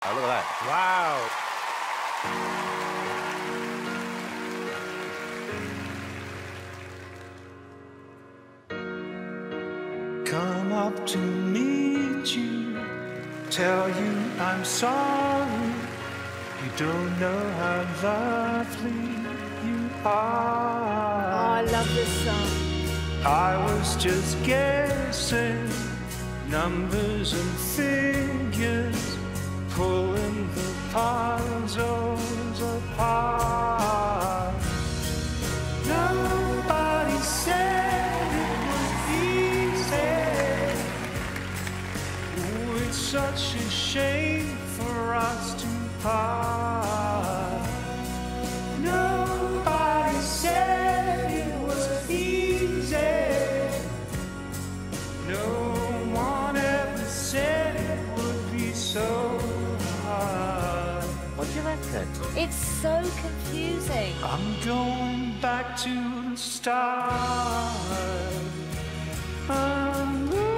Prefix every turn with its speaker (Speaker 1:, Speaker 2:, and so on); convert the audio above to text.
Speaker 1: Oh, look at that.
Speaker 2: Wow. Come up to meet you, tell you I'm sorry. You don't know how lovely you are.
Speaker 3: Oh, I love this song.
Speaker 2: I was just guessing numbers and figures, pulling the puzzles apart. Nobody said it was easy. Oh, it's such a shame for us to part. Nobody said it was easy. No one ever said it would be so hard.
Speaker 1: What do you reckon?
Speaker 3: It's so confusing.
Speaker 2: I'm going back to the start. I'm